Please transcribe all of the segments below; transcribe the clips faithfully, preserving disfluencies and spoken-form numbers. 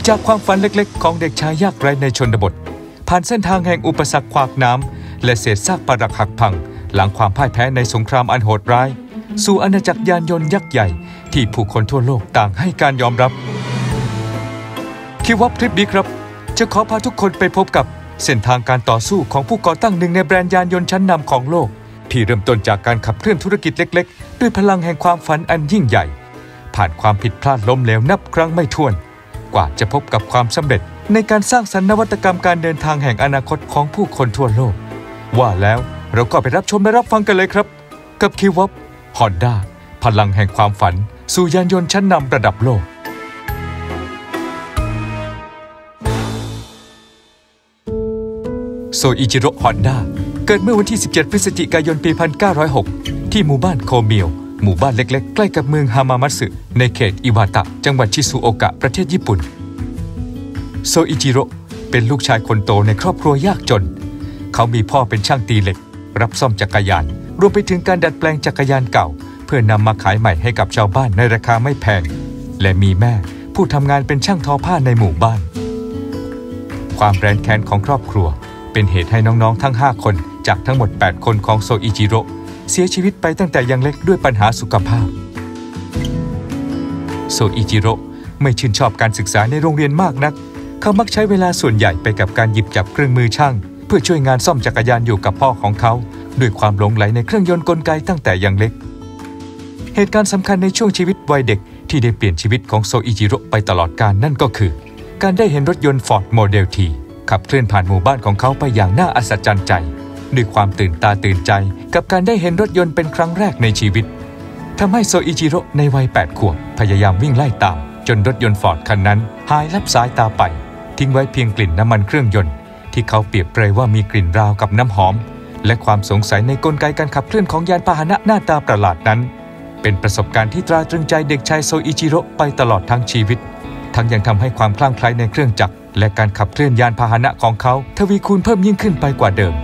จากความฝันเล็กๆของเด็กชายยากไร้ในชนบทผ่านเส้นทางแห่งอุปสรรคขวากน้ำและเศษซากปรักหักพังหลังความพ่ายแพ้ในสงครามอันโหดร้ายสู่อาณาจักรยานยนต์ยักษ์ใหญ่ที่ผู้คนทั่วโลกต่างให้การยอมรับคิดว่าคลิปนี้ครับจะขอพาทุกคนไปพบกับเส้นทางการต่อสู้ของผู้ก่อตั้งหนึ่งในแบรนด์ยานยนต์ชั้นนำของโลกที่เริ่มต้นจากการขับเคลื่อนธุรกิจเล็กๆด้วยพลังแห่งความฝันอันยิ่งใหญ่ผ่านความผิดพลาดล้มเหลวนับครั้งไม่ถ้วนกว่าจะพบกับความสำเร็จในการสร้างสรรค์นวัตกรรมการเดินทางแห่งอนาคตของผู้คนทั่วโลกว่าแล้วเราก็ไปรับชมและรับฟังกันเลยครับกับคิวอป Honda พลังแห่งความฝันสู่ยานยนต์ชั้นนำระดับโลกโซอิจิโร่ ฮอนด้าเกิดเมื่อวันที่สิบเจ็ดพฤศจิกายนปีหนึ่งพันเก้าร้อยหกที่หมู่บ้านโคเมียวหมู่บ้านเล็กๆใกล้กับเมืองฮามามัตสึในเขตอิวาตะจังหวัดชิซูโอกะประเทศญี่ปุ่นโซอิจิโร่เป็นลูกชายคนโตในครอบครัวยากจนเขามีพ่อเป็นช่างตีเหล็กรับซ่อมจักรยานรวมไปถึงการดัดแปลงจักรยานเก่าเพื่อนำมาขายใหม่ให้กับชาวบ้านในราคาไม่แพงและมีแม่ผู้ทำงานเป็นช่างทอผ้าในหมู่บ้านความแร้นแค้นของครอบครัวเป็นเหตุให้น้องๆทั้งห้าคนจากทั้งหมดแปดคนของโซอิจิโร่เสียชีวิตไปตั้งแต่ยังเล็กด้วยปัญหาสุขภาพโซอิจิโร่ไม่ชื่นชอบการศึกษาในโรงเรียนมากนักเขามักใช้เวลาส่วนใหญ่ไปกับการหยิบจับเครื่องมือช่างเพื่อช่วยงานซ่อมจักรยานอยู่กับพ่อของเขาด้วยความหลงใหลในเครื่องยนต์กลไกตั้งแต่ยังเล็กเหตุการณ์สำคัญในช่วงชีวิตวัยเด็กที่ได้เปลี่ยนชีวิตของโซอิจิโร่ไปตลอดกาลนั่นก็คือการได้เห็นรถยนต์ Ford Model T ขับเคลื่อนผ่านหมู่บ้านของเขาไปอย่างน่าอัศจรรย์ใจด้วยความตื่นตาตื่นใจกับการได้เห็นรถยนต์เป็นครั้งแรกในชีวิตทำให้โซอิจิโร่ในวัยแปดขวบพยายามวิ่งไล่ตามจนรถยนต์ฟอร์ดคันนั้นหายลับสายตาไปทิ้งไว้เพียงกลิ่นน้ำมันเครื่องยนต์ที่เขาเปรียบเปรยว่ามีกลิ่นราวกับน้ำหอมและความสงสัยในกลไกการขับเคลื่อนของยานพาหนะหน้าตาประหลาดนั้นเป็นประสบการณ์ที่ตราตรึงใจเด็กชายโซอิจิโร่ไปตลอดทั้งชีวิตทั้งยังทำให้ความคลั่งไคล้ในเครื่องจักรและการขับเคลื่อนยานพาหนะของเขาทวีคูณเพิ่มยิ่งขึ้นไปกว่าเดิม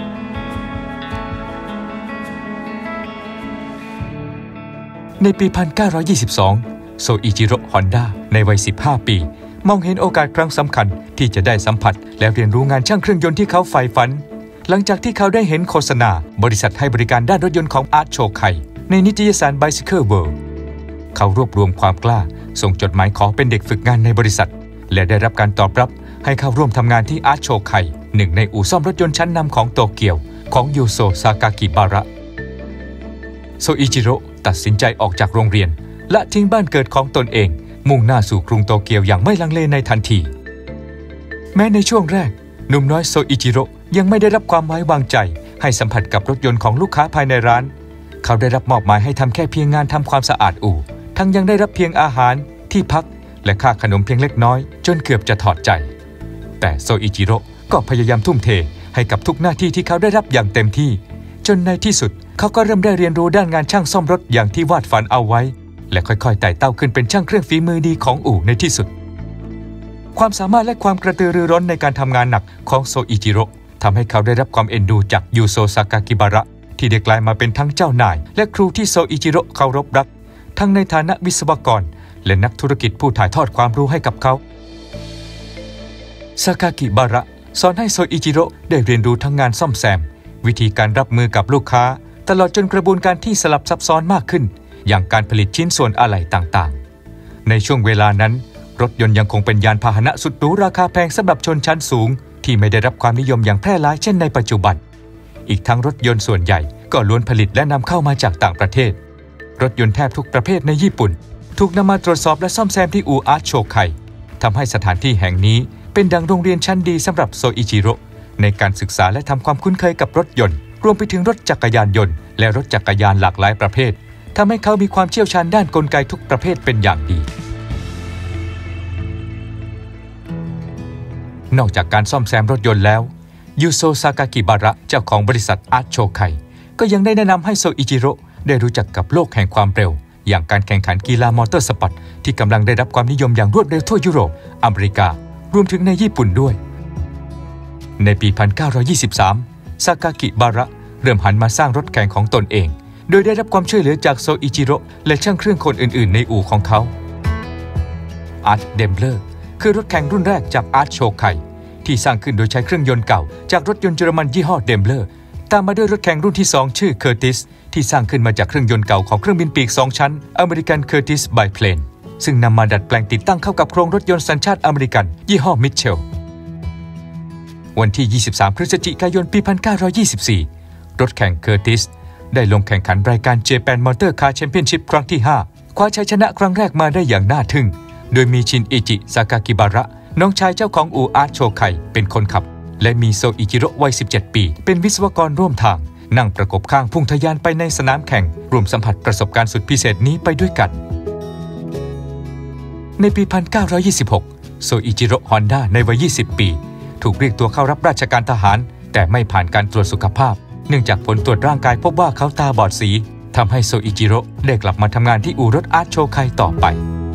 ในปีหนึ่งพันเก้าร้อยยี่สิบสองโซอิจิโร่ ฮอนด้าในวัยสิบห้าปีมองเห็นโอกาสครั้งสำคัญที่จะได้สัมผัสและเรียนรู้งานช่างเครื่องยนต์ที่เขาใฝ่ฝันหลังจากที่เขาได้เห็นโฆษณาบริษัทให้บริการด้านรถยนต์ของอาร์ตโชไคในนิตยสาร Bicycle World เขารวบรวมความกล้าส่งจดหมายขอเป็นเด็กฝึกงานในบริษัทและได้รับการตอบรับให้เข้าร่วมทำงานที่อาร์ตโชไคหนึ่งในอู่ซ่อมรถยนต์ชั้นนำของโตเกียวของยูโซซากากิบาระโซอิจิโร่ตัดสินใจออกจากโรงเรียนและทิ้งบ้านเกิดของตนเองมุ่งหน้าสู่กรุงโตเกียวอย่างไม่ลังเลในทันทีแม้ในช่วงแรกหนุ่มน้อยโซอิจิโร่ยังไม่ได้รับความไว้วางใจให้สัมผัสกับรถยนต์ของลูกค้าภายในร้านเขาได้รับมอบหมายให้ทำแค่เพียงงานทำความสะอาดอู่ทั้งยังได้รับเพียงอาหารที่พักและค่าขนมเพียงเล็กน้อยจนเกือบจะถอดใจแต่โซอิจิโร่ก็พยายามทุ่มเทให้กับทุกหน้าที่ที่เขาได้รับอย่างเต็มที่จนในที่สุดเขาก็เริ่มได้เรียนรู้ด้านงานช่างซ่อมรถอย่างที่วาดฝันเอาไว้และค่อยๆไต่เต้าขึ้นเป็นช่างเครื่องฝีมือดีของอู่ในที่สุดความสามารถและความกระตือรือร้นในการทำงานหนักของโซอิจิโร่ทำให้เขาได้รับความเอ็นดูจากยูโซซากากิบาระที่ได้กลายมาเป็นทั้งเจ้านายและครูที่โซอิจิโร่เคารพรักทั้งในฐานะวิศวกรและนักธุรกิจผู้ถ่ายทอดความรู้ให้กับเขาซากากิบาระสอนให้โซอิจิโร่ได้เรียนรู้ทั้งงานซ่อมแซมวิธีการรับมือกับลูกค้าตลอดจนกระบวนการที่สลับซับซ้อนมากขึ้นอย่างการผลิตชิ้นส่วนอะไหล่ต่างๆในช่วงเวลานั้นรถยนต์ยังคงเป็นยานพาหนะสุดหรูราคาแพงสำหรับชนชั้นสูงที่ไม่ได้รับความนิยมอย่างแพร่หลายเช่นในปัจจุบันอีกทั้งรถยนต์ส่วนใหญ่ก็ล้วนผลิตและนำเข้ามาจากต่างประเทศรถยนต์แทบทุกประเภทในญี่ปุ่นถูกนำมาตรวจสอบและซ่อมแซมที่อู่อาร์ตโชไคทำให้สถานที่แห่งนี้เป็นดังโรงเรียนชั้นดีสำหรับโซอิจิโร่ในการศึกษาและทำความคุ้นเคยกับรถยนต์รวมไปถึงรถจักรยานยนต์และรถจักรยานหลากหลายประเภททำให้เขามีความเชี่ยวชาญด้านกลไกทุกประเภทเป็นอย่างดีนอกจากการซ่อมแซมรถยนต์แล้วยูโซซากากิบาระเจ้าของบริษัทอาร์ตโชไคก็ยังได้แนะนำให้โซอิจิโร่ได้รู้จักกับโลกแห่งความเร็วอย่างการแข่งขันกีฬามอเตอร์สปอร์ตที่กำลังได้รับความนิยมอย่างรวดเร็วทั่วยุโรปอเมริการวมถึงในญี่ปุ่นด้วยในปีหนึ่งพันเก้าร้อยยี่สิบสามซากากิบาระเริ่มหันมาสร้างรถแข่งของตนเองโดยได้รับความช่วยเหลือจากโซอิจิโร่และช่างเครื่องคนอื่นๆในอู่ของเขาอาร์ตเดมเลอร์คือรถแข่งรุ่นแรกจากอาร์ตโชไคที่สร้างขึ้นโดยใช้เครื่องยนต์เก่าจากรถยนต์เยอรมันยี่ห้อเดมเลอร์ตามมาด้วยรถแข่งรุ่นที่สองชื่อเคอร์ติสที่สร้างขึ้นมาจากเครื่องยนต์เก่าของเครื่องบินปีกสองชั้นอเมริกันเคอร์ติสไบเพลนซึ่งนำมาดัดแปลงติดตั้งเข้ากับโครงรถยนต์สัญชาติอเมริกันยี่ห้อมิทเชลวันที่ยี่สิบสามพฤศจิกายนปีหนึ่งพันเก้าร้อยยี่สิบสี่รถแข่งเคอร์ติสได้ลงแข่งขันรายการ Japan Motor Car Championship ครั้งที่ห้าคว้าชัยชนะครั้งแรกมาได้อย่างน่าทึ่งโดยมีชินอิจิซากากิบาระน้องชายเจ้าของอู่อาร์ตโชไคเป็นคนขับและมีโซอิจิโร่วัยสิบเจ็ดปีเป็นวิศวกรร่วมทางนั่งประกบข้างพุ่งทะยานไปในสนามแข่งรวมสัมผัสประสบการณ์สุดพิเศษนี้ไปด้วยกันในปีหนึ่งพันเก้าร้อยยี่สิบหกโซอิจิโร่ฮอนด้าในวัยยี่สิบปีถูกเรียกตัวเข้ารับราชการทหารแต่ไม่ผ่านการตรวจสุขภาพเนื่องจากผลตรวจร่างกายพบว่าเขาตาบอดสีทำให้โซอิจิโร่ได้กลับมาทำงานที่อู่รถอาร์ตโชไคต่อไป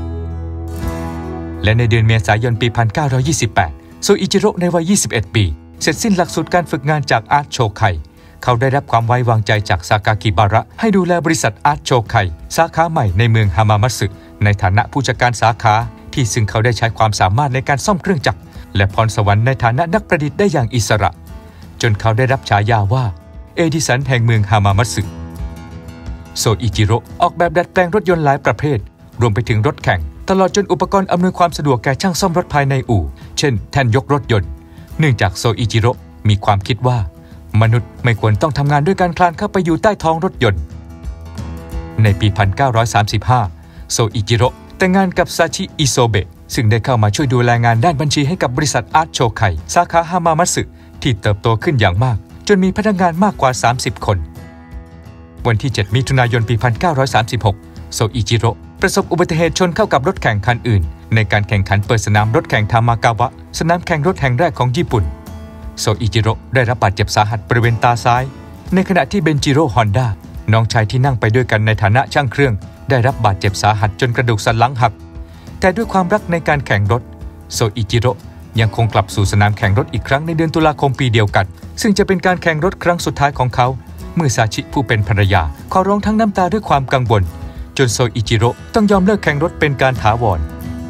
และในเดือนเมษายนปีหนึ่งพันเก้าร้อยยี่สิบแปดโซอิจิโร่ในวัยยี่สิบเอ็ดปีเสร็จสิ้นหลักสูตรการฝึกงานจากอาร์ตโชไคเขาได้รับความไว้วางใจจากซากากิบาระให้ดูแลบริษัทอาร์ตโชไคสาขาใหม่ในเมืองฮามามัตสึในฐานะผู้จัดการสาขาที่ซึ่งเขาได้ใช้ความสามารถในการซ่อมเครื่องจักรและพรสวรรค์ในฐานะนักประดิษฐ์ได้อย่างอิสระจนเขาได้รับฉายาว่าเอดิสันแห่งเมืองฮามามัตสึโซอิจิโร่ออกแบบดัดแปลงรถยนต์หลายประเภทรวมไปถึงรถแข่งตลอดจนอุปกรณ์อำนวยความสะดวกแก่ช่างซ่อมรถภายในอู่เช่นแท่นยกรถยนต์เนื่องจากโซอิจิโร่มีความคิดว่ามนุษย์ไม่ควรต้องทำงานด้วยการคลานเข้าไปอยู่ใต้ท้องรถยนต์ในปีหนึ่งพันเก้าร้อยสามสิบห้าโซอิจิโร่แต่งงานกับซาชิอิโซเบะซึ่งได้เข้ามาช่วยดูแลงานด้านบัญชีให้กับบริษัทอาร์ตโชไคสาขาฮามามัตสึที่เติบโตขึ้นอย่างมากจนมีพนักงานมากกว่าสามสิบคนวันที่เจ็ดมิถุนายนปีหนึ่งพันเก้าร้อยสามสิบหกโซอิจิโร่ประสบอุบัติเหตุชนเข้ากับรถแข่งคันอื่นในการแข่งขันเปิดสนามรถแข่งทามากาวะสนามแข่งรถแห่งแรกของญี่ปุ่นโซอิจิโร่ได้รับบาดเจ็บสาหัสบริเวณตาซ้ายในขณะที่เบนจิโร่ฮอนด้าน้องชายที่นั่งไปด้วยกันในฐานะช่างเครื่องได้รับบาดเจ็บสาหัสจนกระดูกสันหลังหักแต่ด้วยความรักในการแข่งรถโซอิจิโร่ยังคงกลับสู่สนามแข่งรถอีกครั้งในเดือนตุลาคมปีเดียวกันซึ่งจะเป็นการแข่งรถครั้งสุดท้ายของเขาเมื่อซาชิผู้เป็นภรรยาขอร้องทั้งน้ำตาด้วยความกังวลจนโซอิจิโร่ต้องยอมเลิกแข่งรถเป็นการถาวร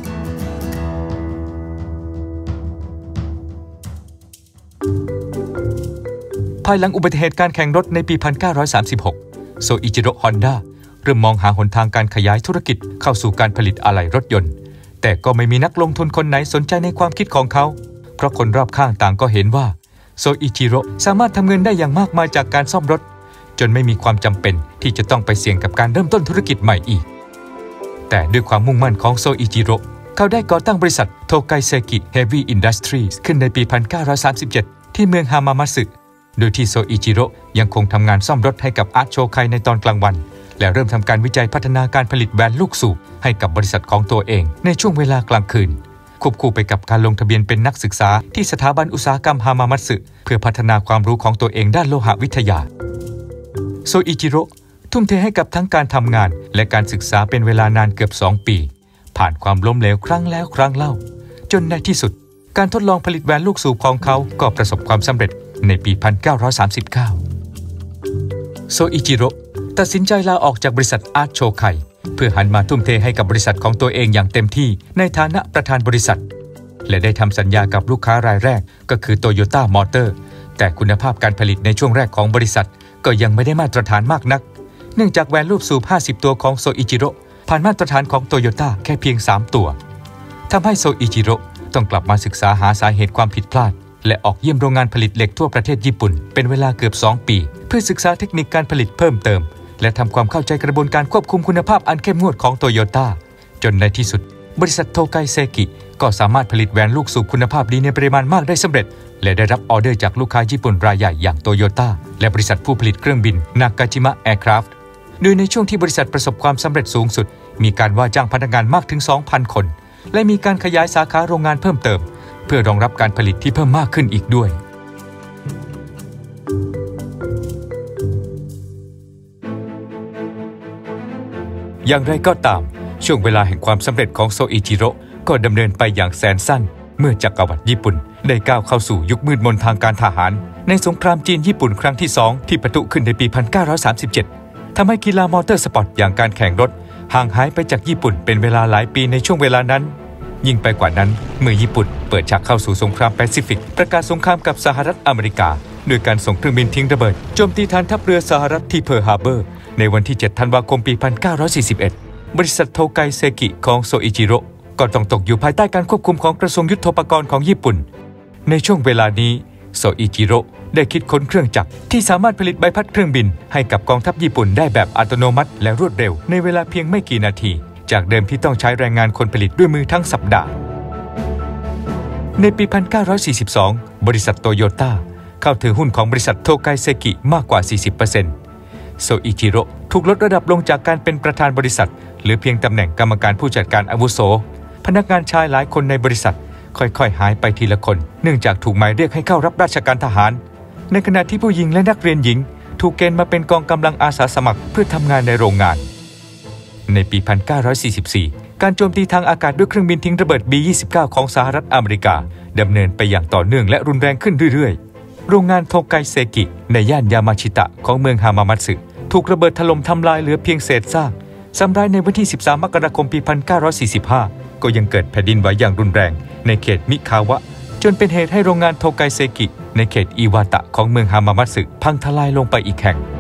ภายหลังอุบัติเหตุการแข่งรถในปีหนึ่งพันเก้าร้อยสามสิบหกโซอิจิโร่ฮอนด้าเริ่มมองหาหนทางการขยายธุรกิจเข้าสู่การผลิตอะไหล่รถยนต์แต่ก็ไม่มีนักลงทุนคนไหนสนใจในความคิดของเขาเพราะคนรอบข้างต่างก็เห็นว่าโซอิจิโร่สามารถทำเงินได้อย่างมากมายจากการซ่อมรถจนไม่มีความจำเป็นที่จะต้องไปเสี่ยงกับการเริ่มต้นธุรกิจใหม่อีกแต่ด้วยความมุ่งมั่นของโซอิจิโร่เขาได้ก่อตั้งบริษัทโทไกเซกิเฮฟวี่อินดัสทรีสขึ้นในปีหนึ่งพันเก้าร้อยสามสิบเจ็ดที่เมืองฮามามัตสึโดยที่โซอิจิโร่ยังคงทำงานซ่อมรถให้กับอาร์ตโชไคในตอนกลางวันและเริ่มทำการวิจัยพัฒนาการผลิตแบรนด์ลูกสูบให้กับบริษัทของตัวเองในช่วงเวลากลางคืนควบคู่ไปกับการลงทะเบียนเป็นนักศึกษาที่สถาบันอุตสาหกรรมฮามามัตสึเพื่อพัฒนาความรู้ของตัวเองด้านโลหะวิทยาโซอิจิโร่ทุ่มเทให้กับทั้งการทำงานและการศึกษาเป็นเวลานานเกือบสองปีผ่านความล้มเหลวครั้งแล้วครั้งเล่าจนในที่สุดการทดลองผลิตแบรนด์ลูกสูบของเขาก็ประสบความสำเร็จในปีหนึ่งพันเก้าร้อยสามสิบเก้าโซอิจิโร่ตัดสินใจลาออกจากบริษัทอาร์ตโชไคเพื่อหันมาทุ่มเทให้กับบริษัทของตัวเองอย่างเต็มที่ในฐานะประธานบริษัทและได้ทำสัญญากับลูกค้ารายแรกก็คือโตโยต้ามอเตอร์แต่คุณภาพการผลิตในช่วงแรกของบริษัทก็ยังไม่ได้มาตรฐานมากนักเนื่องจากแบรนด์รูปสูบห้าสิบตัวของโซอิจิโร่ผ่านมาตรฐานของโตโยต้าแค่เพียงสามตัวทำให้โซอิจิโร่ต้องกลับมาศึกษาหาสาเหตุความผิดพลาดและออกเยี่ยมโรงงานผลิตเหล็กทั่วประเทศญี่ปุ่นเป็นเวลาเกือบสองปีเพื่อศึกษาเทคนิคการผลิตเพิ่มเติมและทำความเข้าใจกระบวนการควบคุมคุณภาพอันเข้มงวดของโตโยต้าจนในที่สุดบริษัทโทไกเซกิก็สามารถผลิตแหวนลูกสูบคุณภาพดีในปริมาณมากได้สำเร็จและได้รับออเดอร์จากลูกค้าญี่ปุ่นรายใหญ่อย่างโตโยต้าและบริษัทผู้ผลิตเครื่องบินนากาจิมะแอร์คราฟต์โดยในช่วงที่บริษัทประสบความสำเร็จสูงสุดมีการว่าจ้างพนักงานมากถึง สองพัน คนและมีการขยายสาขาโรงงานเพิ่มเติมเพื่อรองรับการผลิตที่เพิ่มมากขึ้นอีกด้วยอย่างไรก็ตามช่วงเวลาแห่งความสำเร็จของโซอิจิโร่ก็ดำเนินไปอย่างแสนสั้นเมื่อจักรวรรดิญี่ปุ่นได้ก้าวเข้าสู่ยุคมืดมนทางการทหารในสงครามจีนญี่ปุ่นครั้งที่สองที่ปะทุขึ้นในปีหนึ่งพันเก้าร้อยสามสิบเจ็ดทำให้กีฬามอเตอร์สปอร์ตอย่างการแข่งรถห่างหายไปจากญี่ปุ่นเป็นเวลาหลายปีในช่วงเวลานั้นยิ่งไปกว่านั้นเมื่อญี่ปุ่นเปิดฉากเข้าสู่สงครามแปซิฟิกประกาศสงครามกับสหรัฐอเมริกาโดยการส่งเครื่องบินทิ้งระเบิดโจมตีฐานทัพเรือสหรัฐที่เพิร์ลฮาร์เบอร์ในวันที่เจ็ดธันวาคมปีหนึ่งพันเก้าร้อยสี่สิบเอ็ดบริษัทโทไกเซกิของโซอิจิโร่ก็ต้องตกอยู่ภายใต้การควบคุมของกระทรวงยุทโธปกรณ์ของญี่ปุ่นในช่วงเวลานี้โซอิจิโร่ได้คิดค้นเครื่องจักรที่สามารถผลิตใบพัดเครื่องบินให้กับกองทัพญี่ปุ่นได้แบบอัตโนมัติและรวดเร็วในเวลาเพียงไม่กี่นาทีจากเดิมที่ต้องใช้แรงงานคนผลิตด้วยมือทั้งสัปดาห์ในปีหนึ่งพันเก้าร้อยสี่สิบสองบริษัทโตโยต้าเข้าถือหุ้นของบริษัทโทไกเซกิมากกว่า สี่สิบเปอร์เซ็นต์ โซอิจิโร่ถูกลดระดับลงจากการเป็นประธานบริษัทเหลือเพียงตำแหน่งกรรมการผู้จัดการอาวุโสพนักงานชายหลายคนในบริษัทค่อยๆหายไปทีละคนเนื่องจากถูกหมายเรียกให้เข้ารับราชการทหารในขณะที่ผู้หญิงและนักเรียนหญิงถูกเกณฑ์มาเป็นกองกำลังอาสาสมัครเพื่อทำงานในโรงงานในปีหนึ่งพันเก้าร้อยสี่สิบสี่การโจมตีทางอากาศด้วยเครื่องบินทิ้งระเบิด บี ยี่สิบเก้า ของสหรัฐอเมริกาดำเนินไปอย่างต่อเนื่องและรุนแรงขึ้นเรื่อยๆโรงงานโทไกเซกิในย่านยามาชิตะของเมืองฮามามัตสึถูกระเบิดถล่มทำลายเหลือเพียงเศษซากซ้ำร้ายในวันที่สิบสามมกราคมปีหนึ่งพันเก้าร้อยสี่สิบห้าก็ยังเกิดแผ่นดินไหวอย่างรุนแรงในเขตมิคาวะจนเป็นเหตุให้โรงงานโทไกเซกิในเขตอิวาตะของเมืองฮามามัตสึพังทลายลงไปอีกแห่ง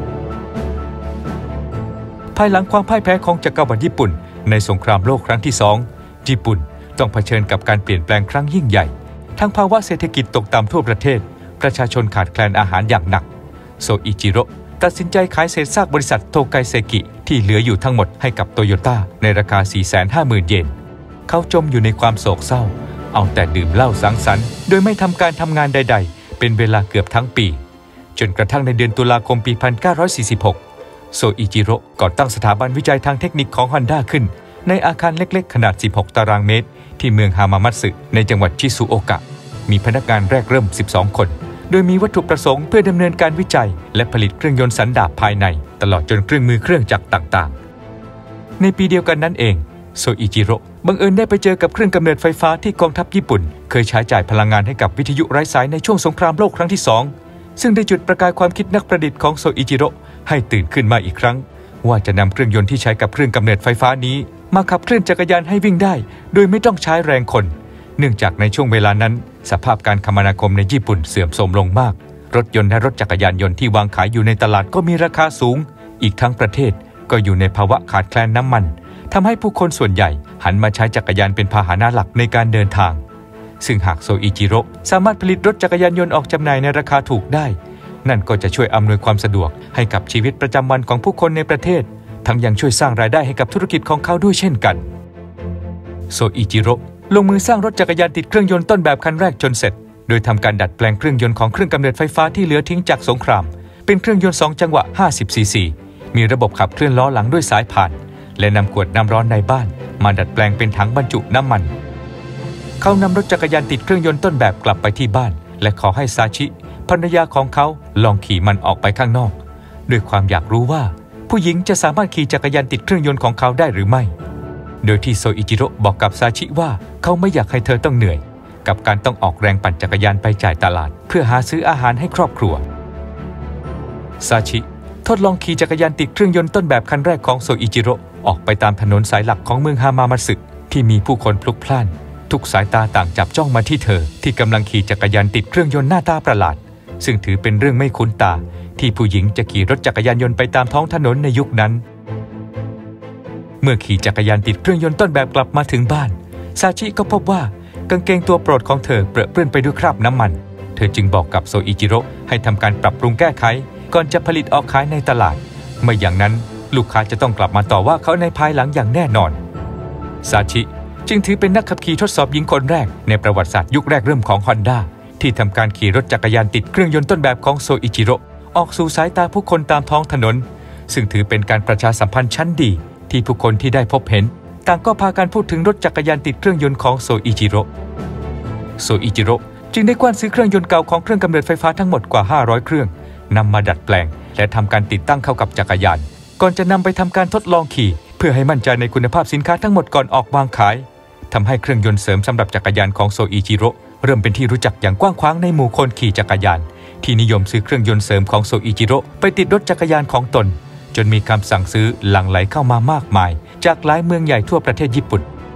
ภายหลังความพ่ายแพ้ของจักรวรรดิญี่ปุ่นในสงครามโลกครั้งที่สองญี่ปุ่นต้องเผชิญกับการเปลี่ยนแปลงครั้งยิ่งใหญ่ทั้งภาวะเศรษฐกิจตกต่ำทั่วประเทศประชาชนขาดแคลนอาหารอย่างหนักโซอิจิโร่ตัดสินใจขายเศษซากบริษัทโทไกเซกิที่เหลืออยู่ทั้งหมดให้กับโตโยต้าในราคา สี่แสนห้าหมื่น เยนเขาจมอยู่ในความโศกเศร้าเอาแต่ดื่มเหล้าสังสรรค์โดยไม่ทำการทำงานใดๆเป็นเวลาเกือบทั้งปีจนกระทั่งในเดือนตุลาคมปีหนึ่งพันเก้าร้อยสี่สิบหกโซอิจิโร่ก่อตั้งสถาบันวิจัยทางเทคนิคของ Honda ขึ้นในอาคารเล็กๆขนาดสิบหกตารางเมตรที่เมืองฮามามัตสึในจังหวัดชิซุโอกะมีพนักงานแรกเริ่มสิบสองคนโดยมีวัตถุประสงค์เพื่อดำเนินการวิจัยและผลิตเครื่องยนต์สันดาปภายในตลอดจนเครื่องมือเครื่องจักรต่างๆในปีเดียวกันนั้นเองโซอิจิโร่บังเอิญได้ไปเจอกับเครื่องกำเนิดไฟฟ้าที่กองทัพญี่ปุ่นเคยใช้จ่ายพลังงานให้กับวิทยุไร้สายในช่วงสงครามโลกครั้งที่สองซึ่งได้จุดประกายความคิดนักประดิษฐ์ของโซอิจิโร่ให้ตื่นขึ้นมาอีกครั้งว่าจะนำเครื่องยนต์ที่ใช้กับเครื่องกำเนิดไฟฟ้านี้มาขับเคลื่อนจักรยานให้วิ่งได้โดยไม่ต้องใช้แรงคนเนื่องจากในช่วงเวลานั้นสภาพการคมนาคมในญี่ปุ่นเสื่อมโทรมลงมากรถยนต์และรถจักรยานยนต์ที่วางขายอยู่ในตลาดก็มีราคาสูงอีกทั้งประเทศก็อยู่ในภาวะขาดแคลนน้ำมันทำให้ผู้คนส่วนใหญ่หันมาใช้จักรยานเป็นพาหนะหลักในการเดินทางซึ่งหากโซอิจิโร่สามารถผลิตรถจักรยานยนต์ออกจำหน่ายในราคาถูกได้นั่นก็จะช่วยอำนวยความสะดวกให้กับชีวิตประจำวันของผู้คนในประเทศทั้งยังช่วยสร้างรายได้ให้กับธุรกิจของเขาด้วยเช่นกันโซอิจิโร่ลงมือสร้างรถจักรยานติดเครื่องยนต์ต้นแบบคันแรกจนเสร็จโดยทำการดัดแปลงเครื่องยนต์ของเครื่องกำเนิดไฟฟ้าที่เหลือทิ้งจากสงครามเป็นเครื่องยนต์สองจังหวะห้าสิบซีซีมีระบบขับเคลื่อนล้อหลังด้วยสายผ่านและนำขวดน้ำร้อนในบ้านมาดัดแปลงเป็นถังบรรจุน้ำมันเขานำรถจักรยานติดเครื่องยนต์ต้นแบบกลับไปที่บ้านและขอให้ซาชิภรรยาของเขาลองขี่มันออกไปข้างนอกด้วยความอยากรู้ว่าผู้หญิงจะสามารถขี่จักรยานติดเครื่องยนต์ของเขาได้หรือไม่โดยที่โซอิจิโร่บอกกับซาชิว่าเขาไม่อยากให้เธอต้องเหนื่อยกับการต้องออกแรงปั่นจักรยานไปจ่ายตลาดเพื่อหาซื้ออาหารให้ครอบครัวซาชิทดลองขี่จักรยานติดเครื่องยนต์ต้นแบบคันแรกของโซอิจิโร่ออกไปตามถนนสายหลักของเมืองฮามามัตสึที่มีผู้คนพลุกพล่านทุกสายตาต่างจับจ้องมาที่เธอที่กำลังขี่จักรยานติดเครื่องยนต์หน้าตาประหลาดซึ่งถือเป็นเรื่องไม่คุ้นตาที่ผู้หญิงจะขี่รถจักรยานยนต์ไปตามท้องถนนในยุคนั้นเมื่อขี่จักรยานติดเครื่องยนต์ต้นแบบกลับมาถึงบ้านซาชิก็พบว่ากางเกงตัวโปรดของเธอเปรอะเปื้อนไปด้วยคราบน้ำมันเธอจึงบอกกับโซอิจิโร่ให้ทำการปรับปรุงแก้ไขก่อนจะผลิตออกขายในตลาดไม่อย่างนั้นลูกค้าจะต้องกลับมาต่อว่าเขาในภายหลังอย่างแน่นอนซาชิจึงถือเป็นนักขับขี่ทดสอบหญิงคนแรกในประวัติศาสตร์ยุคแรกเริ่มของ Honda ที่ทำการขี่รถจักรยานติดเครื่องยนต์ต้นแบบของโซอิจิโร่ออกสู่สายตาผู้คนตามท้องถนนซึ่งถือเป็นการประชาสัมพันธ์ชั้นดีที่ผู้คนที่ได้พบเห็นต่างก็พากันพูดถึงรถจักรยานติดเครื่องยนต์ของโซอิจิโร่โซอิจิโร่จึงได้กว้านซื้อเครื่องยนต์เก่าของเครื่องกำเนิดไฟฟ้าทั้งหมดกว่าห้าร้อยเครื่องนำมาดัดแปลงและทำการติดตั้งเข้ากับจักรยานก่อนจะนำไปทำการทดลองขี่เพื่อให้มั่นใจในคุณภาพสินค้าทั้งหมดก่อนออกวางขายทำให้เครื่องยนต์เสริมสำหรับจักรยานของโซอิจิโร่เริ่มเป็นที่รู้จักอย่างกว้างขวางในหมู่คนขี่จักรยานที่นิยมซื้อเครื่องยนต์เสริมของโซอิจิโร่ไปติดรถจักรยานของตนจนมีคำสั่งซื้อหลั่งไหลเข้ามามากมายจากหลายเมืองใหญ่ทั่วประเทศญี่ปุ่น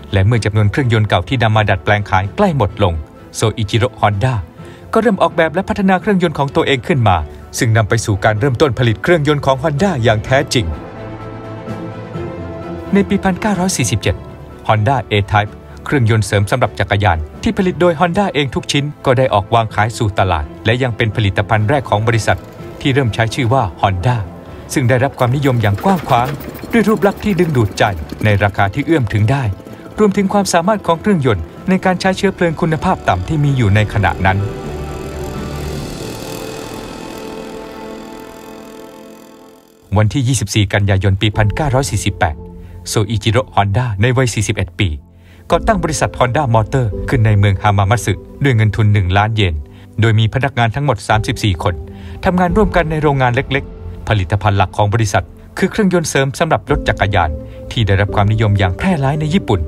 และเมื่อจำนวนเครื่องยนต์เก่าที่นำมาดัดแปลงขายใกล้หมดลงโซอิจิโร่ฮอนด้าก็เริ่มออกแบบและพัฒนาเครื่องยนต์ของตัวเองขึ้นมาซึ่งนำไปสู่การเริ่มต้นผลิตเครื่องยนต์ของ Honda อย่างแท้จริงในปี หนึ่งพันเก้าร้อยสี่สิบเจ็ด Honda A-Type เครื่องยนต์เสริมสำหรับจักรยานที่ผลิตโดย Honda เองทุกชิ้นก็ได้ออกวางขายสู่ตลาดและยังเป็นผลิตภัณฑ์แรกของบริษัทที่เริ่มใช้ชื่อว่า Honda ซึ่งได้รับความนิยมอย่างกว้างขวางด้วยรูปลักษณ์ที่ดึงดูดใจในราคาที่เอื้อมถึงได้รวมถึงความสามารถของเครื่องยนต์ในการใช้เชื้อเพลิงคุณภาพต่ำที่มีอยู่ในขณะนั้นวันที่ ยี่สิบสี่ กันยายน ปี หนึ่งพันเก้าร้อยสี่สิบแปด โซอิจิโร่ ฮอนด้า ในวัย สี่สิบเอ็ด ปีก่อตั้งบริษัท Honda Motor ขึ้นในเมืองฮามามัตสึด้วยเงินทุน หนึ่ง ล้านเยนโดยมีพนักงานทั้งหมด สามสิบสี่ คนทำงานร่วมกันในโรงงานเล็กๆผลิตภัณฑ์หลักของบริษัทคือเครื่องยนต์เสริมสำหรับรถจักรยานที่ได้รับความนิยมอย่างแพร่หลายในญี่ปุ่น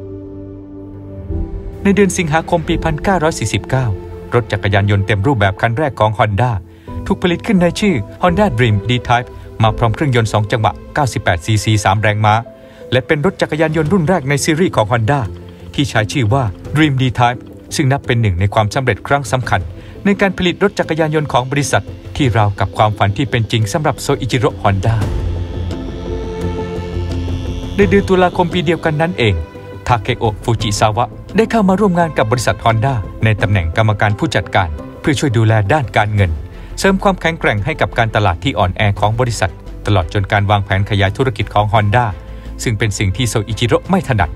ในเดือนสิงหาคม ปี หนึ่งพันเก้าร้อยสี่สิบเก้า รถจักรยานยนต์เต็มรูปแบบคันแรกของ Honda ถูกผลิตขึ้นในชื่อ Honda Dream D-Type มาพร้อมเครื่องยนต์ สอง จังหวะ เก้าสิบแปด ซี ซี สาม แรงม้าและเป็นรถจักรยานยนต์รุ่นแรกในซีรีส์ของ Honda ที่ใช้ชื่อว่า Dream D-Type ซึ่งนับเป็นหนึ่งในความสำเร็จครั้งสำคัญในการผลิตรถจักรยานยนต์ของบริษัทที่ราวกับความฝันที่เป็นจริงสำหรับโซอิจิโร่ ฮอนด้าในเดือนตุลาคมปีเดียวกันนั้นเองทาเคโอะ ฟูจิซาวะได้เข้ามาร่วมงานกับบริษัท Honda ในตำแหน่งกรรมการผู้จัดการเพื่อช่วยดูแลด้านการเงินเสริมความแข็งแกร่งให้กับการตลาดที่อ่อนแอของบริษัทตลอดจนการวางแผนขยายธุรกิจของ Honda ซึ่งเป็นสิ่งที่โซอิจิโร่ไม่ถนัด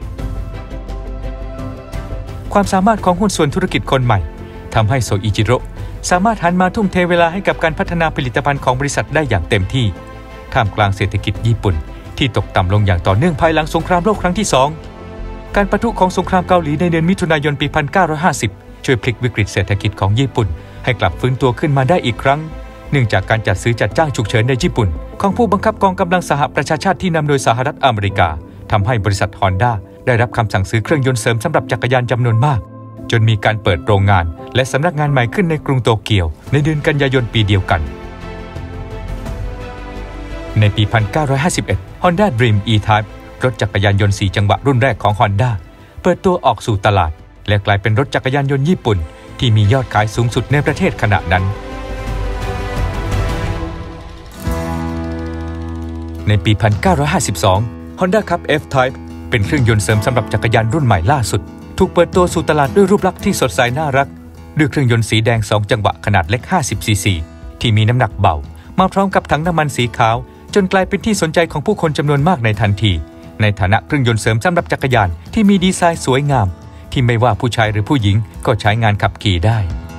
ความสามารถของหุ้นส่วนธุรกิจคนใหม่ทำให้โซอิจิโร่สามารถหันมาทุ่มเทเวลาให้กับการพัฒนาผลิตภัณฑ์ของบริษัทได้อย่างเต็มที่ท่ามกลางเศรษฐกิจญี่ปุ่นที่ตกต่ำลงอย่างต่อเนื่องภายหลังสงครามโลกครั้งที่สองการปะทุของสงครามเกาหลีในเดือนมิถุนายนปี หนึ่งพันเก้าร้อยห้าสิบ ช่วยพลิกวิกฤตเศรษฐกิจของญี่ปุ่นให้กลับฟื้นตัวขึ้นมาได้อีกครั้งเนื่องจากการจัดซื้อจัดจ้างฉุกเฉินในญี่ปุ่นของผู้บังคับกองกำลังสหประชาชาติที่นำโดยสหรัฐอเมริกาทำให้บริษัท Honda ได้รับคำสั่งซื้อเครื่องยนต์เสริมสำหรับจักรยานจำนวนมากจนมีการเปิดโรงงานและสำนักงานใหม่ขึ้นในกรุงโตเกียวในเดือนกันยายนปีเดียวกันในปี หนึ่งพันเก้าร้อยห้าสิบเอ็ด Honda Dream E-Type รถจักรยานยนต์สี่จังหวะรุ่นแรกของ Honda เปิดตัวออกสู่ตลาดและกลายเป็นรถจักรยานยนต์ญี่ปุ่นที่มียอดขายสูงสุดในประเทศขณะนั้นในปี หนึ่งพันเก้าร้อยห้าสิบสอง Honda Cup F-Type เป็นเครื่องยนต์เสริมสำหรับจักรยานรุ่นใหม่ล่าสุดถูกเปิดตัวสู่ตลาดด้วยรูปลักษณ์ที่สดใสน่ารักด้วยเครื่องยนต์สีแดงสองจังหวะขนาดเล็ก ห้าสิบ ซี ซี ที่มีน้ำหนักเบามาพร้อมกับถังน้ำมันสีขาวจนกลายเป็นที่สนใจของผู้คนจำนวนมากในทันทีในฐานะเครื่องยนต์เสริมสำหรับจักรยานที่มีดีไซน์สวยงามที่ไม่ว่าผู้ชายหรือผู้หญิงก็ใช้งานขับขี่ได้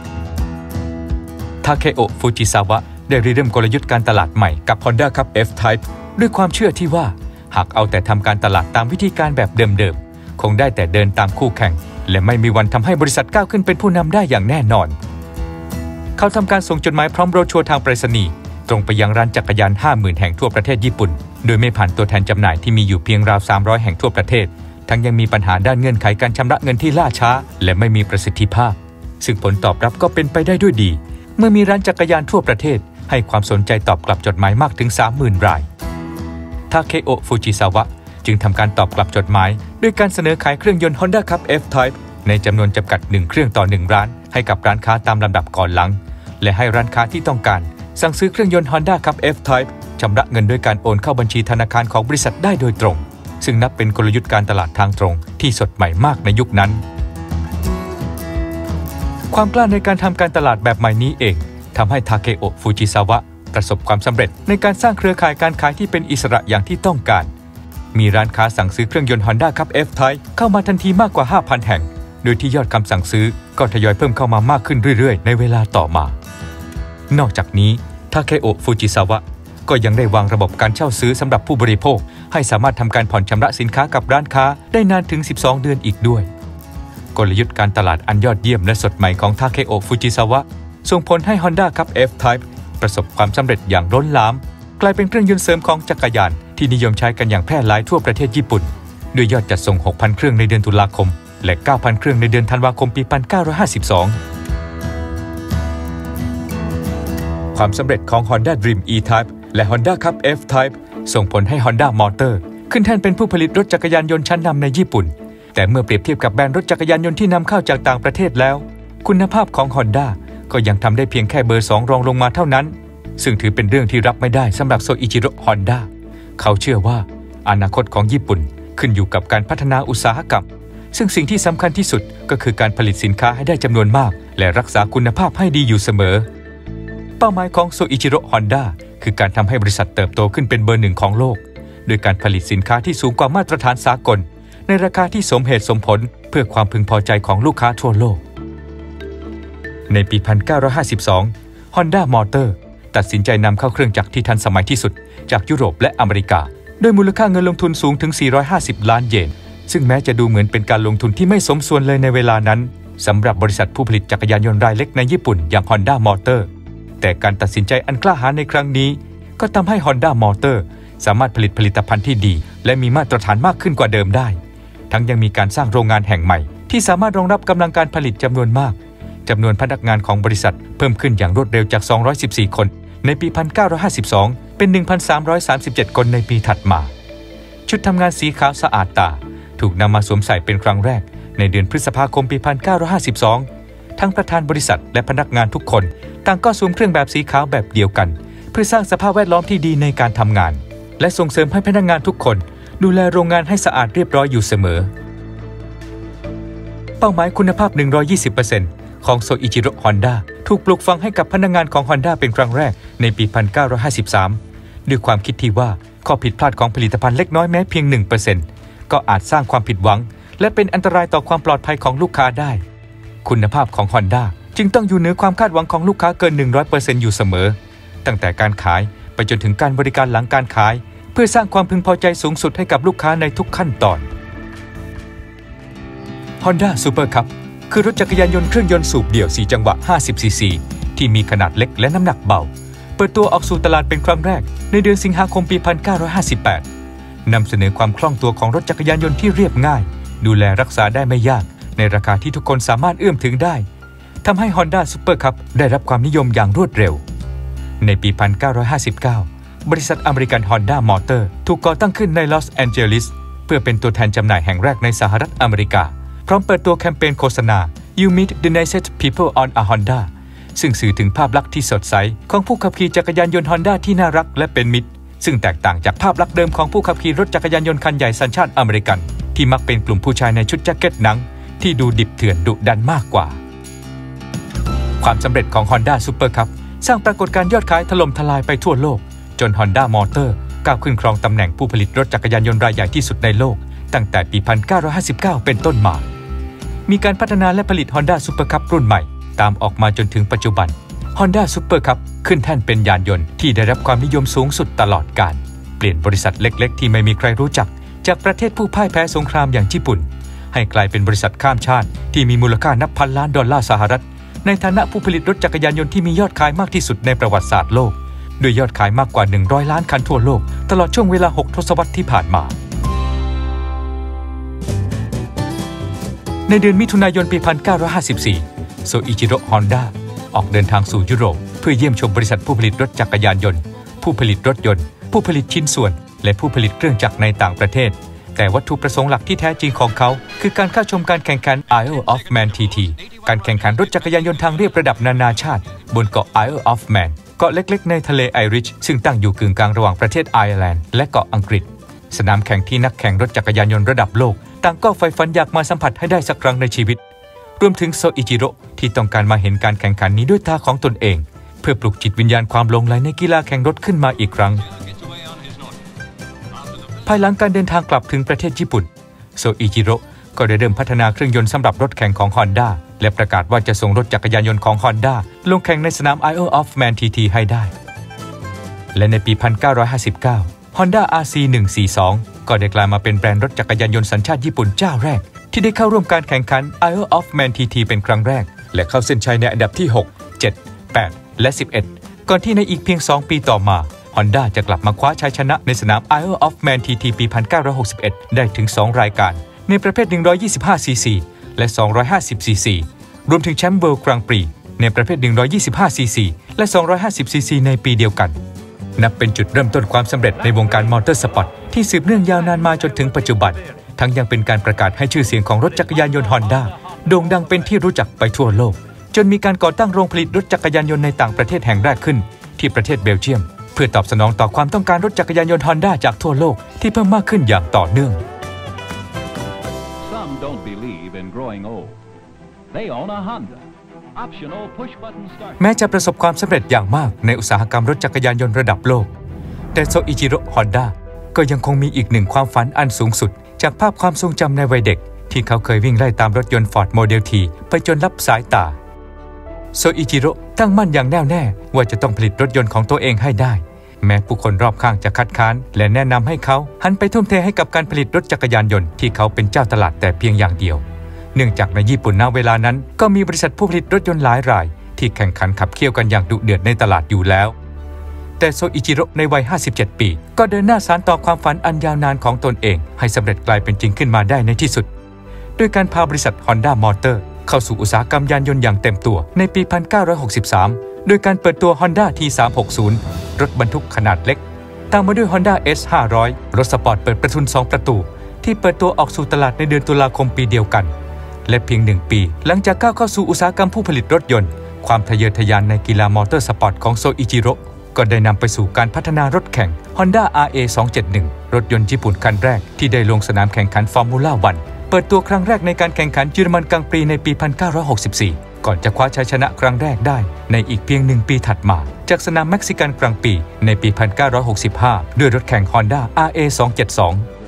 ทาเคโอะ ฟูจิซาวะได้ริเริ่มกลยุทธ์การตลาดใหม่กับ Honda Cup F-Type ด้วยความเชื่อที่ว่าหากเอาแต่ทำการตลาดตามวิธีการแบบเดิมๆคงได้แต่เดินตามคู่แข่งและไม่มีวันทำให้บริษัทก้าวขึ้นเป็นผู้นำได้อย่างแน่นอนเขาทำการส่งจดหมายพร้อมโบรชัวร์ทางไปรษณีย์ตรงไปยังร้านจักรยาน ห้าหมื่น แห่งทั่วประเทศญี่ปุ่นโดยไม่ผ่านตัวแทนจำหน่ายที่มีอยู่เพียงราว สามร้อย แห่งทั่วประเทศทั้งยังมีปัญหาด้านเงื่อนไขการชำระเงินที่ล่าช้าและไม่มีประสิทธิภาพซึ่งผลตอบรับก็เป็นไปได้ด้วยดีเมื่อมีร้านจักรยานทั่วประเทศให้ความสนใจตอบกลับจดหมายมากถึง สามหมื่น รายทาเคโอะ ฟูจิซาวะจึงทำการตอบกลับจดหมายด้วยการเสนอขายเครื่องยนต์ Honda Cup F-Type ในจำนวนจำกัดหนึ่งเครื่องต่อหนึ่งร้านให้กับร้านค้าตามลำดับก่อนหลังและให้ร้านค้าที่ต้องการสั่งซื้อเครื่องยนต์ Honda Cup F-Type ชำระเงินด้วยการโอนเข้าบัญชีธนาคารของบริษัทได้โดยตรงซึ่งนับเป็นกลยุทธ์การตลาดทางตรงที่สดใหม่มากในยุคนั้นความกล้าในการทำการตลาดแบบใหม่นี้เองทำให้ทาเคโอะ ฟูจิซาวะประสบความสำเร็จในการสร้างเครือข่ายการขายที่เป็นอิสระอย่างที่ต้องการมีร้านค้าสั่งซื้อเครื่องยนต์ Honda Cup F-Type เข้ามาทันทีมากกว่า ห้าพัน แห่งโดยที่ยอดคำสั่งซื้อก็ทยอยเพิ่มเข้ามามากขึ้นเรื่อยๆในเวลาต่อมานอกจากนี้ทาเคโอะ ฟูจิซาวะก็ยังได้วางระบบการเช่าซื้อสำหรับผู้บริโภคให้สามารถทำการผ่อนชำระสินค้ากับร้านค้าได้นานถึงสิบสองเดือนอีกด้วยกลยุทธ์การตลาดอันยอดเยี่ยมและสดใหม่ของทาเคโอะ ฟูจิซาวะส่งผลให้ Honda Cup F-Type ประสบความสำเร็จอย่างล้นหลามกลายเป็นเครื่องยนต์เสริมของจักรยานที่นิยมใช้กันอย่างแพร่หลายทั่วประเทศญี่ปุ่นด้วยยอดจัดส่ง หกพัน เครื่องในเดือนตุลาคมและ เก้าพัน เครื่องในเดือนธันวาคมปี หนึ่งพันเก้าร้อยห้าสิบสอง ความสำเร็จของ Honda Dream E-Type และ Honda Cup F-Type ส่งผลให้ Honda Motor ขึ้นแท่นเป็นผู้ผลิตรถจักรยานยนต์ชั้นนำในญี่ปุ่นแต่เมื่อเปรียบเทียบกับแบรนด์รถจักรยานยนต์ที่นำเข้าจากต่างประเทศแล้วคุณภาพของ Honda ก็ยังทำได้เพียงแค่เบอร์สองรองลงมาเท่านั้นซึ่งถือเป็นเรื่องที่รับไม่ได้สำหรับโซอิจิโร่ Honda เขาเชื่อว่าอนาคตของญี่ปุ่นขึ้นอยู่กับการพัฒนาอุตสาหกรรมซึ่งสิ่งที่สำคัญที่สุดก็คือการผลิตสินค้าให้ได้จำนวนมากและรักษาคุณภาพให้ดีอยู่เสมอเป้าหมายของโซอิจิโร่ Honda คือการทำให้บริษัทเติบโตขึ้นเป็นเบอร์หนึ่งของโลกโดยการผลิตสินค้าที่สูงกว่ามาตรฐานสากลในราคาที่สมเหตุสมผลเพื่อความพึงพอใจของลูกค้าทั่วโลกในปี หนึ่งพันเก้าร้อยห้าสิบสอง Honda Motor ตัดสินใจนำเข้าเครื่องจักรที่ทันสมัยที่สุดจากยุโรปและอเมริกาโดยมูลค่าเงินลงทุนสูงถึงสี่ร้อยห้าสิบล้านเยนซึ่งแม้จะดูเหมือนเป็นการลงทุนที่ไม่สมส่วนเลยในเวลานั้นสำหรับบริษัทผู้ผลิตจักรยานยนต์รายเล็กในญี่ปุ่นอย่าง Honda Motor แต่การตัดสินใจอันกล้าหาญในครั้งนี้ก็ทำให้ Honda Motor สามารถผลิตผลิตภัณฑ์ที่ดีและมีมาตรฐานมากขึ้นกว่าเดิมได้ทั้งยังมีการสร้างโรงงานแห่งใหม่ที่สามารถรองรับกำลังการผลิตจำนวนมากจำนวนพนักงานของบริษัทเพิ่มขึ้นอย่างรวดเร็วจากสองร้อยสิบสี่คนในปี หนึ่งพันเก้าร้อยห้าสิบสอง เป็น หนึ่งพันสามร้อยสามสิบเจ็ด คนในปีถัดมาชุดทำงานสีขาวสะอาดตาถูกนำมาสวมใส่เป็นครั้งแรกในเดือนพฤษภาคมปี หนึ่งพันเก้าร้อยห้าสิบสอง ทั้งประธานบริษัทและพนักงานทุกคนต่างก็สวมเครื่องแบบสีขาวแบบเดียวกันเพื่อสร้างสภาพแวดล้อมที่ดีในการทำงานและส่งเสริมให้พนักงานทุกคนดูแลโรงงานให้สะอาดเรียบร้อยอยู่เสมอเป้าหมายคุณภาพ หนึ่งร้อยยี่สิบเปอร์เซ็นต์ ของโซอิจิโร่ Honda ถูกปลูกฝังให้กับพนักงานของ Honda เป็นครั้งแรกในปี หนึ่งพันเก้าร้อยห้าสิบสาม ด้วยความคิดที่ว่าข้อผิดพลาดของผลิตภัณฑ์เล็กน้อยแม้เพียง หนึ่งเปอร์เซ็นต์ ก็อาจสร้างความผิดหวังและเป็นอันตรายต่อความปลอดภัยของลูกค้าได้คุณภาพของ Honda จึงต้องอยู่เหนือความคาดหวังของลูกค้าเกิน หนึ่งร้อยเปอร์เซ็นต์ อยู่เสมอตั้งแต่การขายไปจนถึงการบริการหลังการขายเพื่อสร้างความพึงพอใจสูงสุดให้กับลูกค้าในทุกขั้นตอน Honda Super Cup คือรถจักรยานยนต์เครื่องยนต์สูบเดี่ยวสี่จังหวะห้าสิบซีซีที่มีขนาดเล็กและน้ำหนักเบาเปิดตัวออกสู่ตลาดเป็นครั้งแรกในเดือนสิงหาคมปี หนึ่งพันเก้าร้อยห้าสิบแปด นำเสนอความคล่องตัวของรถจักรยานยนต์ที่เรียบง่ายดูแลรักษาได้ไม่ยากในราคาที่ทุกคนสามารถเอื้อมถึงได้ทำให้ Honda Super Cup ได้รับความนิยมอย่างรวดเร็วในปี หนึ่งพันเก้าร้อยห้าสิบเก้า บริษัทอเมริกัน Honda Motor ถูกก่อตั้งขึ้นในลอสแอนเจลิสเพื่อเป็นตัวแทนจำหน่ายแห่งแรกในสหรัฐอเมริกาพร้อมเปิดตัวแคมเปญโฆษณา You Meet the Nicest People on a Honda ซึ่งสื่อถึงภาพลักษณ์ที่สดใสของผู้ขับขี่จักรยานยนต์ Honda ที่น่ารักและเป็นมิตรซึ่งแตกต่างจากภาพลักษณ์เดิมของผู้ขับขี่รถจักรยานยนต์คันใหญ่สัญชาติอเมริกันที่มักเป็นกลุ่มผู้ชายในชุดแจ็คเก็ตหนังที่ดูดิบเถื่อนดุดันมากกว่าความสำเร็จของ Honda Super Cup สร้างปรากฏการณ์ยอดขายถล่มทลายไปทั่วโลกจน Honda Motor ก้าวขึ้นครองตำแหน่งผู้ผลิตรถจักรยานยนต์รายใหญ่ที่สุดในโลกตั้งแต่ปี หนึ่งพันเก้าร้อยห้าสิบเก้า เป็นต้นมามีการพัฒนาและผลิต Honda Super Cup รุ่นใหม่ตามออกมาจนถึงปัจจุบัน Honda Super Cup ขึ้นแท่นเป็นยานยนต์ที่ได้รับความนิยมสูงสุดตลอดกาลเปลี่ยนบริษัทเล็กๆที่ไม่มีใครรู้จักจากประเทศผู้พ่ายแพ้สงครามอย่างญี่ปุ่นให้กลายเป็นบริษัทข้ามชาติที่มีมูลค่านับพันล้านดอลลาร์สหรัฐในฐานะผู้ผลิตรถจักรยานยนต์ที่มียอดขายมากที่สุดในประวัติศาสตร์โลกด้วยยอดขายมากกว่าหนึ่งร้อยล้านคันทั่วโลกตลอดช่วงเวลาหกทศวรรษที่ผ่านมาในเดือนมิถุนายนปี หนึ่งพันเก้าร้อยห้าสิบสี่ โซอิจิโร่ Honda ออกเดินทางสู่ยุโรปเพื่อเยี่ยมชมบริษัทผู้ผลิตรถจักรยานยนต์ผู้ผลิตรถยนต์ผู้ผลิตชิ้นส่วนและผู้ผลิตเครื่องจักรในต่างประเทศแต่วัตถุประสงค์หลักที่แท้จริงของเขาคือการเข้าชมการแข่งขัน Isle of Man ที ที การแข่งขันรถจักรยานยนต์ทางเรียบระดับนานาชาติบนเกาะ Isle of Man เกาะเล็กๆในทะเลไอริชซึ่งตั้งอยู่กึ่งกลางระหว่างประเทศไอร์แลนด์และเกาะอังกฤษสนามแข่งที่นักแข่งรถจักรยานยนต์ระดับโลกต่างก็ใฝ่ฝันอยากมาสัมผัสให้ได้สักครั้งในชีวิตรวมถึงโซอิจิโร่ที่ต้องการมาเห็นการแข่งขันนี้ด้วยตาของตนเองเพื่อปลุกจิตวิญญาณความหลงใหลในกีฬาแข่งรถขึ้นมาอีกครั้งภายหลังการเดินทางกลับถึงประเทศญี่ปุ่นโซอิจิโร่ก็ได้เริ่มพัฒนาเครื่องยนต์สำหรับรถแข่งของ Honda และประกาศว่าจะส่งรถจักรยานยนต์ของ Honda ลงแข่งในสนาม Isle of Man ที ที ให้ได้และในปี หนึ่งพันเก้าร้อยห้าสิบเก้า Honda อาร์ ซี หนึ่งสี่สอง ก็ได้กลายมาเป็นแบรนด์รถจักรยานยนต์สัญชาติญี่ปุ่นเจ้าแรกที่ได้เข้าร่วมการแข่งขัน Isle of Man ที ที เป็นครั้งแรกและเข้าเส้นชัยในอันดับที่หก เจ็ด แปด และ สิบเอ็ด ก่อนที่ในอีกเพียงสองปีต่อมา Honda จะกลับมาคว้าชัยชนะในสนาม Isle of Man ที ที ปี หนึ่งพันเก้าร้อยหกสิบเอ็ด ได้ถึงสองรายการในประเภท หนึ่งร้อยยี่สิบห้าซีซี และ สองร้อยห้าสิบซีซี รวมถึงแชมป์เวิลด์กรังปรีในประเภท หนึ่งร้อยยี่สิบห้าซีซี และ สองร้อยห้าสิบซีซี ในปีเดียวกันนับเป็นจุดเริ่มต้นความสำเร็จในวงการมอเตอร์สปอร์ตที่สืบเนื่องยาวนานมาจนถึงปัจจุบันทั้งยังเป็นการประกาศให้ชื่อเสียงของรถจักรยานยนต์ฮอนด้าโด่งดังเป็นที่รู้จักไปทั่วโลกจนมีการก่อตั้งโรงผลิตรถจักรยานยนต์ในต่างประเทศแห่งแรกขึ้นที่ประเทศเบลเยียมเพื่อตอบสนองต่อความต้องการรถจักรยานยนต์ฮอนด้าจากทั่วโลกที่เพิ่มมากขึ้นอย่างต่อเนื่อง Some don't believe in growing old. They own a Honda. Optional push button start. แม้จะประสบความสำเร็จอย่างมากในอุตสาหกรรมรถจักรยานยนต์ระดับโลกแต่โซอิจิโร่ฮอนด้าก็ยังคงมีอีกหนึ่งความฝันอันสูงสุดจากภาพความทรงจำในวัยเด็กที่เขาเคยวิ่งไล่ตามรถยนต์ Ford Model T ไปจนลับสายตาโซอิจิโร่ตั้งมั่นอย่างแน่วแน่ว่าจะต้องผลิตรถยนต์ของตัวเองให้ได้แม้ผู้คนรอบข้างจะคัดค้านและแนะนำให้เขาหันไปทุ่มเทให้กับการผลิตรถจักรยานยนต์ที่เขาเป็นเจ้าตลาดแต่เพียงอย่างเดียวเนื่องจากในญี่ปุ่นณเวลานั้นก็มีบริษัทผู้ผลิตรถยนต์หลายรายที่แข่งขันขับเคี่ยวกันอย่างดุเดือดในตลาดอยู่แล้วแต่โซอิจิโร่ในวัยห้าสิบเจ็ดปีก็เดินหน้าสานต่อความฝันอันยาวนานของตนเองให้สำเร็จกลายเป็นจริงขึ้นมาได้ในที่สุดด้วยการพาบริษัท Honda Motor เข้าสู่อุตสาหกรรมยานยนต์อย่างเต็มตัวในปี หนึ่งพันเก้าร้อยหกสิบสาม โดยการเปิดตัว Honda ที สามหกศูนย์ รถบรรทุกขนาดเล็กตามมาด้วย Honda เอส ห้าร้อย รถสปอร์ตเปิดประทุนสองประตูที่เปิดตัวออกสู่ตลาดในเดือนตุลาคมปีเดียวกันและเพียงหนึ่งปีหลังจากก้าวเข้าสู่อุตสาหกรรมผู้ผลิตรถยนต์ความทะเยอทะยานในกีฬามอเตอร์สปอร์ตของโซอิจิโร่ก็ได้นำไปสู่การพัฒนารถแข่ง Honda อาร์ เอ สองเจ็ดหนึ่ง รถยนต์ญี่ปุ่นคันแรกที่ได้ลงสนามแข่งขันฟอร์มูล่าวันเปิดตัวครั้งแรกในการแข่งขันเยอรมันกลางปีในปี หนึ่งพันเก้าร้อยหกสิบสี่ ก่อนจะคว้าชัยชนะครั้งแรกได้ในอีกเพียงหนึ่งปีถัดมาจากสนามเม็กซิกันกลางปีในปี หนึ่งพันเก้าร้อยหกสิบห้า ด้วยรถแข่ง Honda อาร์ เอ สองเจ็ดสอง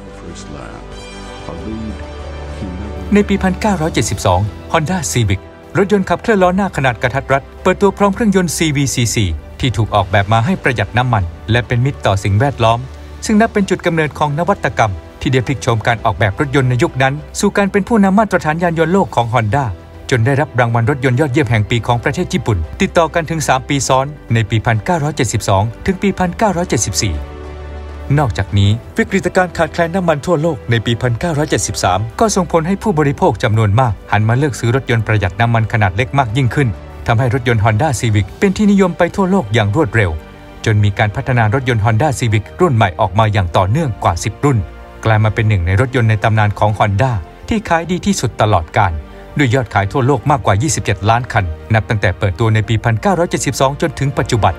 ในปี หนึ่งพันเก้าร้อยเจ็ดสิบสอง Honda Civic รถยนต์ขับเคลื่อนล้อหน้าขนาดกระทัดรัดเปิดตัวพร้อมเครื่องยนต์ ซี วี ซี ซี ที่ถูกออกแบบมาให้ประหยัดน้ำมันและเป็นมิตรต่อสิ่งแวดล้อมซึ่งนับเป็นจุดกำเนิดของนวัตกรรมที่ได้พลิกโฉมการออกแบบรถยนต์ในยุคนั้นสู่การเป็นผู้นำมาตรฐานยานยนต์โลกของ Honda จนได้รับรางวัลรถยนต์ยอดเยี่ยมแห่งปีของประเทศญี่ปุ่นติดต่อกันถึงสามปีซ้อนในปี หนึ่งพันเก้าร้อยเจ็ดสิบสอง ถึงปี หนึ่งพันเก้าร้อยเจ็ดสิบสี่ นอกจากนี้วิกฤตการณ์ขาดแคลนน้ำมันทั่วโลกในปี หนึ่งพันเก้าร้อยเจ็ดสิบสาม ก็ส่งผลให้ผู้บริโภคจำนวนมากหันมาเลือกซื้อรถยนต์ประหยัดน้ำมันขนาดเล็กมากยิ่งขึ้นทำให้รถยนต์ Honda Civic เป็นที่นิยมไปทั่วโลกอย่างรวดเร็วจนมีการพัฒนารถยนต์ Honda Civic รุ่นใหม่ออกมาอย่างต่อเนื่องกว่า สิบ รุ่นกลายมาเป็นหนึ่งในรถยนต์ในตำนานของ Honda ที่ขายดีที่สุดตลอดกาลด้วยยอดขายทั่วโลกมากกว่า ยี่สิบเจ็ด ล้านคันนับตั้งแต่เปิดตัวในปี หนึ่งพันเก้าร้อยเจ็ดสิบสอง จนถึงปัจจุบัน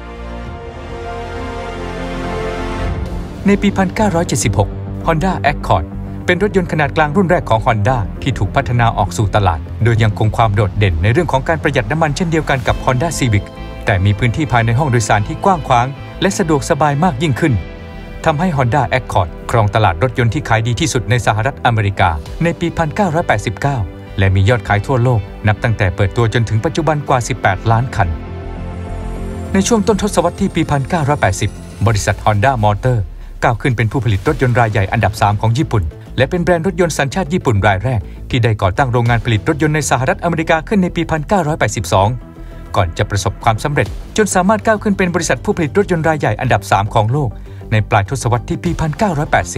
ในปี หนึ่งพันเก้าร้อยเจ็ดสิบหก Honda Accord เป็นรถยนต์ขนาดกลางรุ่นแรกของ Honda ที่ถูกพัฒนาออกสู่ตลาดโดยยังคงความโดดเด่นในเรื่องของการประหยัดน้ำมันเช่นเดียวกันกับ Honda Civic แต่มีพื้นที่ภายในห้องโดยสารที่กว้างขวางและสะดวกสบายมากยิ่งขึ้นทำให้ Honda Accord ครองตลาดรถยนต์ที่ขายดีที่สุดในสหรัฐอเมริกาในปี หนึ่งพันเก้าร้อยแปดสิบเก้า และมียอดขายทั่วโลกนับตั้งแต่เปิดตัวจนถึงปัจจุบันกว่า สิบแปด ล้านคันในช่วงต้นทศวรรษที่ปี หนึ่งพันเก้าร้อยแปดสิบ บริษัท Honda Motor ก้าวขึ้นเป็นผู้ผลิตรถยนต์รายใหญ่อันดับสามของญี่ปุ่นและเป็นแบรนด์รถยนต์สัญชาติญี่ปุ่นรายแรกที่ได้ก่อตั้งโรงงานผลิตรถยนต์ในสหรัฐอเมริกาขึ้นในปี หนึ่งพันเก้าร้อยแปดสิบสอง ก่อนจะประสบความสำเร็จจนสามารถก้าวขึ้นเป็นบริษัทผู้ผลิตรถยนต์รายใหญ่อันดับสามของโลกในปลายทศวรรษที่ปี หนึ่งพันเก้าร้อยแปดสิบ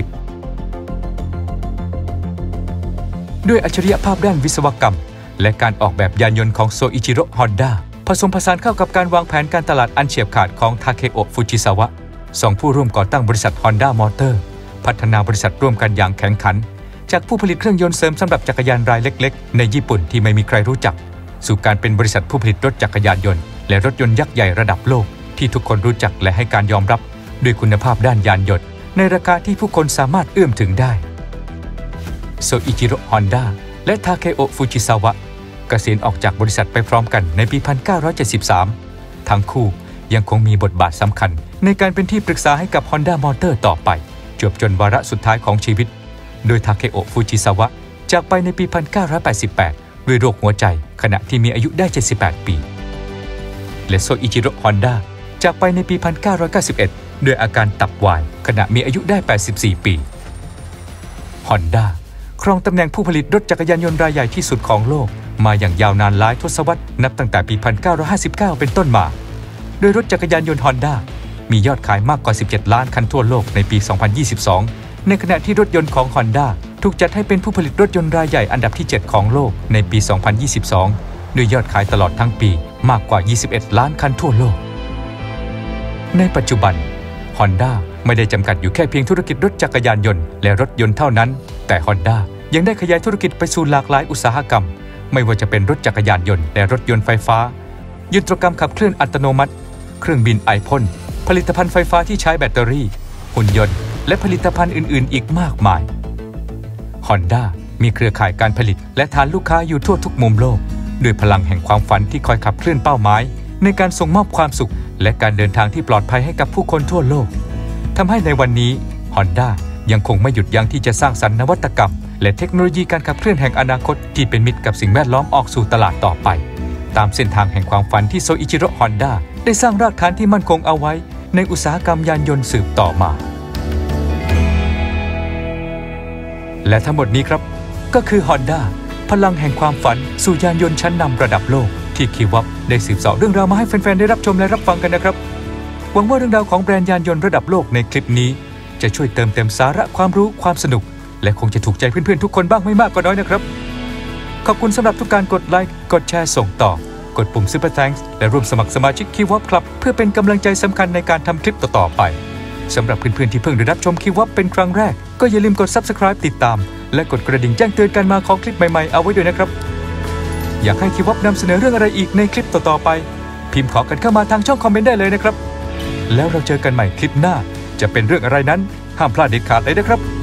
ด้วยอัจฉริยภาพด้านวิศวกรรมและการออกแบบยานยนต์ของโซอิจิโร่ Honda ผสมผสานเข้ากับการวางแผนการตลาดอันเฉียบขาดของทาเคโอะ ฟูจิซาวะสองผู้ร่วมก่อตั้งบริษัท Honda Motor พัฒนาบริษัทร่วมกันอย่างแข็งขันจากผู้ผลิตเครื่องยนต์เสริมสำหรับจักรยานรายเล็กๆในญี่ปุ่นที่ไม่มีใครรู้จักสู่การเป็นบริษัทผู้ผลิตรถจักรยานยนต์และรถยนต์ยักษ์ใหญ่ระดับโลกที่ทุกคนรู้จักและให้การยอมรับด้วยคุณภาพด้านยานยนต์ในราคาที่ผู้คนสามารถเอื้อมถึงได้โซอิจิโร่ Honda และทาเคโอะ ฟูจิซาวะเกษียณออกจากบริษัทไปพร้อมกันในปี หนึ่งพันเก้าร้อยเจ็ดสิบสาม ทั้งคู่ยังคงมีบทบาทสำคัญในการเป็นที่ปรึกษาให้กับ Honda Motor ต่อไปจวบจนวาระสุดท้ายของชีวิตโดยทาเคโอะ ฟูจิซาวะจากไปในปี หนึ่งพันเก้าร้อยแปดสิบแปด ด้วยโรคหัวใจขณะที่มีอายุได้ เจ็ดสิบแปด ปีและโซอิจิโร่ Honda จากไปในปี หนึ่งพันเก้าร้อยเก้าสิบเอ็ด ด้วยอาการตับวายขณะมีอายุได้ แปดสิบสี่ ปี Honda ครองตำแหน่งผู้ผลิตรถจักรยานยนต์รายใหญ่ที่สุดของโลกมาอย่างยาวนานหลายทศวรรษนับตั้งแต่ปี หนึ่งพันเก้าร้อยห้าสิบเก้า เป็นต้นมาโดยรถจักรยานยนต์ Honda มียอดขายมากกว่า สิบเจ็ด ล้านคันทั่วโลกในปี สองพันยี่สิบสอง ในขณะที่รถยนต์ของ Honda ถูกจัดให้เป็นผู้ผลิตรถยนต์รายใหญ่อันดับที่ เจ็ด ของโลกในปี สองพันยี่สิบสองด้วยยอดขายตลอดทั้งปีมากกว่า ยี่สิบเอ็ด ล้านคันทั่วโลกในปัจจุบัน Honda ไม่ได้จำกัดอยู่แค่เพียงธุรกิจรถจักรยานยนต์และรถยนต์เท่านั้นแต่ Honda ยังได้ขยายธุรกิจไปสู่หลากหลายอุตสาหกรรมไม่ว่าจะเป็นรถจักรยานยนต์และรถยนต์ไฟฟ้ายนตรกรรมขับเคลื่อนอัตโนมัติเครื่องบินไอพ่นผลิตภัณฑ์ไฟฟ้าที่ใช้แบตเตอรี่หุ่นยนต์และผลิตภัณฑ์อื่นๆอีกมากมาย Honda มีเครือข่ายการผลิตและฐานลูกค้าอยู่ทั่วทุกมุมโลกด้วยพลังแห่งความฝันที่คอยขับเคลื่อนเป้าหมายในการส่งมอบความสุขและการเดินทางที่ปลอดภัยให้กับผู้คนทั่วโลกทำให้ในวันนี้ Honda ยังคงไม่หยุดยั้งที่จะสร้างสรรค์นวัตกรรมและเทคโนโลยีการขับเคลื่อนแห่งอนาคตที่เป็นมิตรกับสิ่งแวดล้อมออกสู่ตลาดต่อไปตามเส้นทางแห่งความฝันที่โซอิจิโร่ Honda ได้สร้างรากฐานที่มั่นคงเอาไว้ในอุตสาหกรรมยานยนต์สืบต่อมาและทั้งหมดนี้ครับก็คือ Honda พลังแห่งความฝันสู่ยานยนต์ชั้นนำระดับโลกที่คิวับได้สืบเสาะเรื่องราวมาให้แฟนๆได้รับชมและรับฟังกันนะครับหวังว่าเรื่องราวของแบรนด์ยานยนต์ระดับโลกในคลิปนี้จะช่วยเติมเต็มสาระความรู้ความสนุกและคงจะถูกใจเพื่อนๆทุกคนบ้างไม่มากก็น้อยนะครับขอบคุณสำหรับทุกการกดไลค์กดแชร์ส่งต่อกดปุ่ม Super Thanks และร่วมสมัครสมาชิกคิวับคลับเพื่อเป็นกำลังใจสำคัญในการทำคลิปต่อๆไปสำหรับเพื่อนๆที่เพิ่งได้รับชมคิวับเป็นครั้งแรกก็อย่าลืมกด Subscribe ติดตามและกดกระดิ่งแจ้งเตือนการมาของคลิปใหม่ๆเอาไว้ด้วยนะครับอยากให้คิวับนำเสนอเรื่องอะไรอีกในคลิปต่อๆไปพิมพ์ขอกันเข้ามาทางช่องคอมเมนต์ได้เลยนะครับแล้วเราเจอกันใหม่คลิปหน้าจะเป็นเรื่องอะไรนั้นห้ามพลาดเด็ดขาดเลยนะครับ